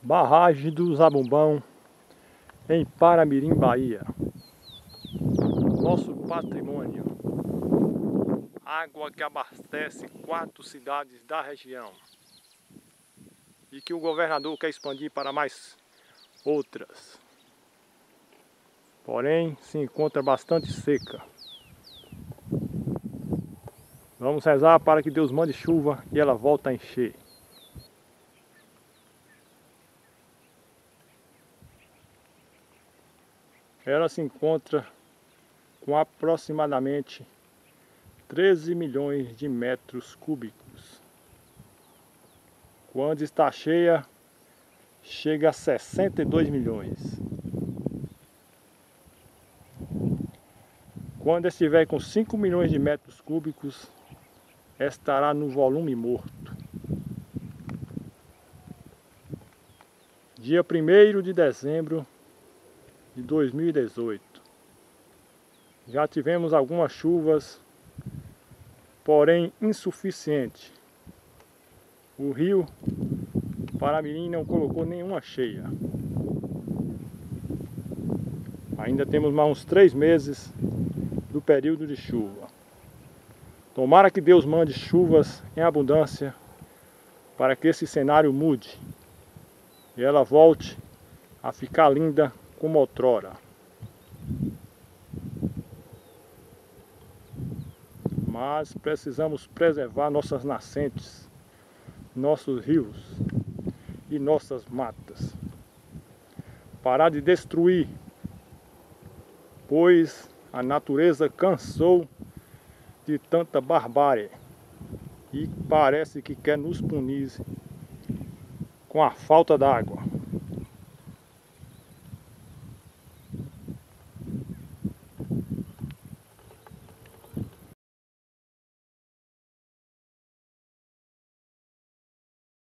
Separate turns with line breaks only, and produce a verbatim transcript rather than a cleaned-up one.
Barragem do Zabumbão, em Paramirim, Bahia. Nosso patrimônio. Água que abastece quatro cidades da região. E que o governador quer expandir para mais outras. Porém, se encontra bastante seca. Vamos rezar para que Deus mande chuva e ela volte a encher. Ela se encontra com aproximadamente treze milhões de metros cúbicos. Quando está cheia, chega a sessenta e dois milhões. Quando estiver com cinco milhões de metros cúbicos, estará no volume morto. Dia primeiro de dezembro de dois mil e dezoito. Já tivemos algumas chuvas, porém insuficiente. O rio Paramirim não colocou nenhuma cheia. Ainda temos mais uns três meses do período de chuva. Tomara que Deus mande chuvas em abundância para que esse cenário mude e ela volte a ficar linda como outrora. Mas precisamos preservar nossas nascentes, nossos rios e nossas matas. Parar de destruir, pois a natureza cansou de tanta barbárie e parece que quer nos punir com a falta d'água.